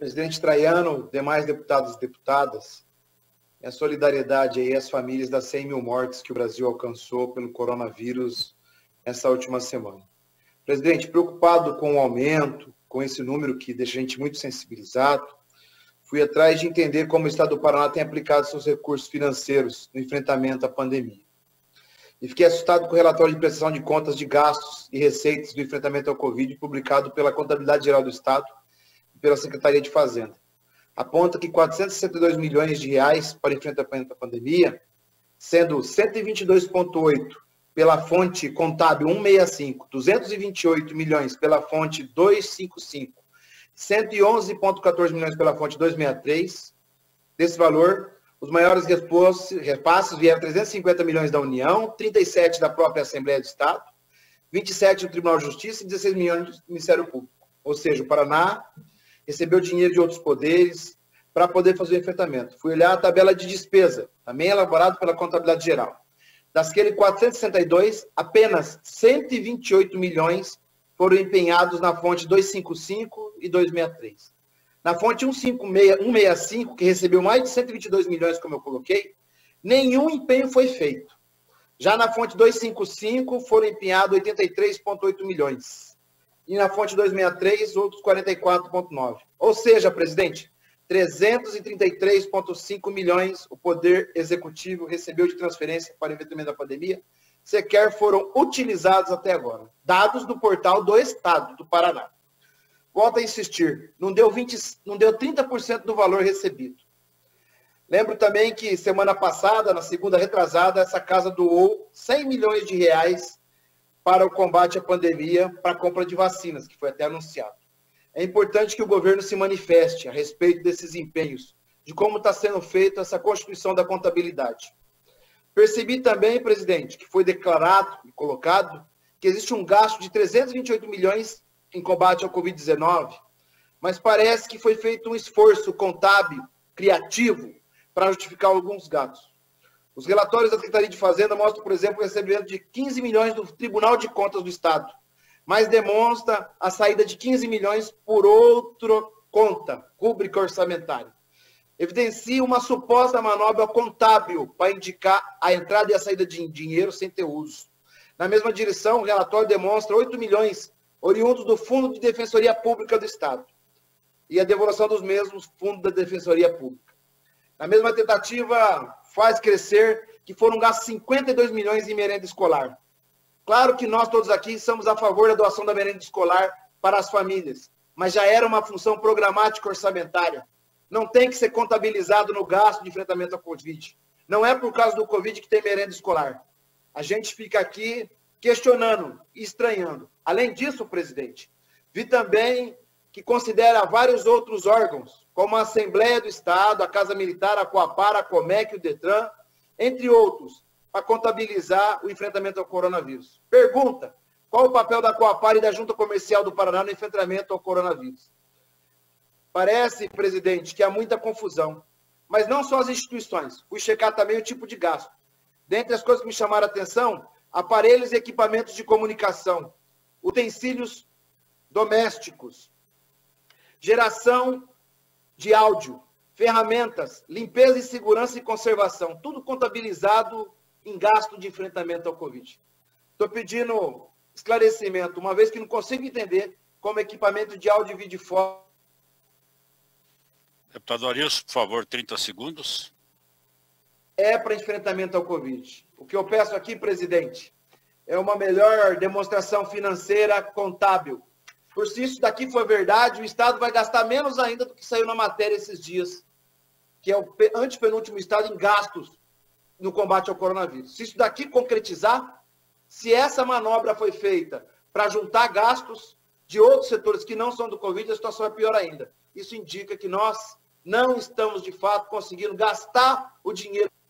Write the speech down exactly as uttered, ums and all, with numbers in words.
Presidente Traiano, demais deputados e deputadas, minha solidariedade aí às famílias das cem mil mortes que o Brasil alcançou pelo coronavírus nessa última semana. Presidente, preocupado com o aumento, com esse número que deixa a gente muito sensibilizado, fui atrás de entender como o Estado do Paraná tem aplicado seus recursos financeiros no enfrentamento à pandemia. E fiquei assustado com o relatório de prestação de contas de gastos e receitas do enfrentamento ao Covid, publicado pela Contabilidade Geral do Estado e pela Secretaria de Fazenda. Aponta que quatrocentos e sessenta e dois milhões de reais para enfrentamento à pandemia, sendo cento e vinte e dois vírgula oito pela fonte contábil cento e sessenta e cinco, duzentos e vinte e oito milhões pela fonte duzentos e cinquenta e cinco, cento e onze vírgula quatorze milhões pela fonte duzentos e sessenta e três. Desse valor, os maiores repasses vieram trezentos e cinquenta milhões da União, trinta e sete da própria Assembleia do Estado, vinte e sete do Tribunal de Justiça e dezesseis milhões do Ministério Público. Ou seja, o Paraná recebeu dinheiro de outros poderes para poder fazer o enfrentamento. Fui olhar a tabela de despesa, também elaborada pela Contabilidade Geral. Daqueles quatrocentos e sessenta e dois, apenas cento e vinte e oito milhões foram empenhados na fonte duzentos e cinquenta e cinco e duzentos e sessenta e três. Na fonte cento e sessenta e cinco, que recebeu mais de cento e vinte e dois milhões, como eu coloquei, nenhum empenho foi feito. Já na fonte duzentos e cinquenta e cinco foram empenhados oitenta e três vírgula oito milhões. E na fonte duzentos e sessenta e três, outros quarenta e quatro vírgula nove. Ou seja, presidente, trezentos e trinta e três vírgula cinco milhões o Poder Executivo recebeu de transferência para o enfrentamento da pandemia, sequer foram utilizados até agora. Dados do portal do Estado do Paraná. Volto a insistir, não deu, vinte, não deu trinta por cento do valor recebido. Lembro também que semana passada, na segunda retrasada, essa casa doou cem milhões de reais para o combate à pandemia, para a compra de vacinas, que foi até anunciado. É importante que o governo se manifeste a respeito desses empenhos, de como está sendo feita essa constituição da contabilidade. Percebi também, presidente, que foi declarado e colocado que existe um gasto de trezentos e vinte e oito milhões em combate ao covid dezenove, mas parece que foi feito um esforço contábil, criativo, para justificar alguns gastos. Os relatórios da Secretaria de Fazenda mostram, por exemplo, o recebimento de quinze milhões do Tribunal de Contas do Estado, mas demonstra a saída de quinze milhões por outra conta, rúbrica orçamentária. Evidencia uma suposta manobra contábil para indicar a entrada e a saída de dinheiro sem ter uso. Na mesma direção, o relatório demonstra oito milhões oriundos do Fundo de Defensoria Pública do Estado e a devolução dos mesmos fundos da Defensoria Pública. Na mesma tentativa, faz crescer que foram gastos cinquenta e dois milhões em merenda escolar. Claro que nós todos aqui somos a favor da doação da merenda escolar para as famílias, mas já era uma função programática orçamentária. Não tem que ser contabilizado no gasto de enfrentamento ao Covid. Não é por causa do Covid que tem merenda escolar. A gente fica aqui questionando e estranhando. Além disso, presidente, vi também que considera vários outros órgãos, como a Assembleia do Estado, a Casa Militar, a Coapar, a Comec, o Detran, entre outros, para contabilizar o enfrentamento ao coronavírus. Pergunta, qual o papel da Coapar e da Junta Comercial do Paraná no enfrentamento ao coronavírus? Parece, presidente, que há muita confusão, mas não só as instituições. Fui checar também o tipo de gasto. Dentre as coisas que me chamaram a atenção, aparelhos e equipamentos de comunicação, utensílios domésticos, geração de áudio, ferramentas, limpeza e segurança e conservação, tudo contabilizado em gasto de enfrentamento ao Covid. Estou pedindo esclarecimento, uma vez que não consigo entender como equipamento de áudio, vídeo e foto. Deputado Arilson, por favor, trinta segundos. É para enfrentamento ao Covid. O que eu peço aqui, presidente, é uma melhor demonstração financeira contábil. Por se isso daqui for verdade, o Estado vai gastar menos ainda do que saiu na matéria esses dias, que é o antepenúltimo Estado em gastos no combate ao coronavírus. Se isso daqui concretizar, se essa manobra foi feita para juntar gastos de outros setores que não são do Covid, a situação é pior ainda. Isso indica que nós não estamos, de fato, conseguindo gastar o dinheiro